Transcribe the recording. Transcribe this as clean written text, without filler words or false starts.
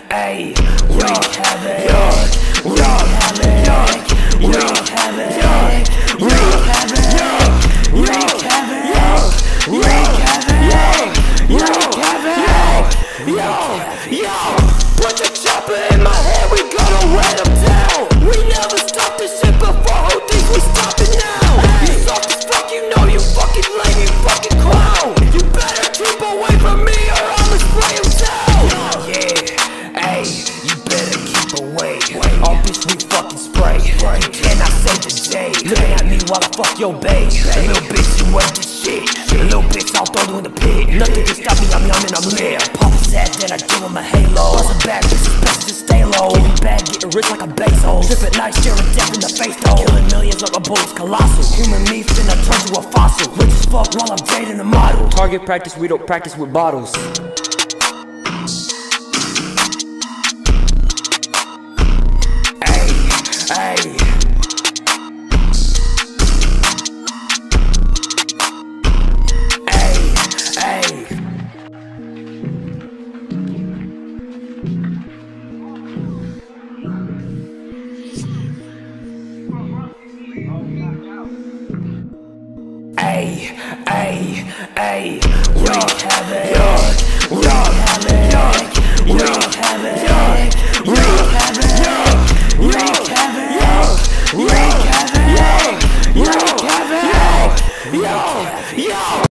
Ayy, wreak havoc, wreak havoc, wreak havoc, wreak havoc, wreak havoc, wreak havoc, wreak havoc. Yo, put the chopper in my head, we gonna wet them down. We never stop this shit before, who thinks we stopping now? You soft as fuck, you know you fucking lame, you fucking clown. You better keep away from me or I'ma spray him down. Yeah, ayy, you better keep away. Oh bitch, we fucking spray. You cannot save the day. Looking at me while I fuck your babe. Little bitch, you ain't the shit. Little bitch, I'll throw you in the pit. Nothing can stop me, I'm young and I'm lit. Pop sad, then I give him a halo. Bustin' back, bitches, best just stay low. Getting bad, getting rich like a Bezos. Trippin' night, staring death in the face though. Killing millions like a bullet's colossal. Human me finna turn to a fossil. Rich as fuck while I'm dating a model. Target practice, we don't practice with bottles.